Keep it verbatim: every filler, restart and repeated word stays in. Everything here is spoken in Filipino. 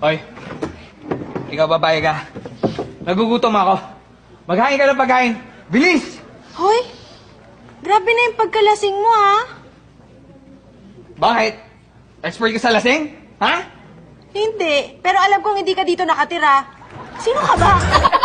Hoy, ikaw babae ka. Nagugutom ako. Maghain ka ng pagkain. Bilis! Hoy, grabe na yung pagkalasing mo, ha? Bakit? Expert ka sa lasing? Ha? Hindi, pero alam kong hindi ka dito nakatira. Sino ka ba?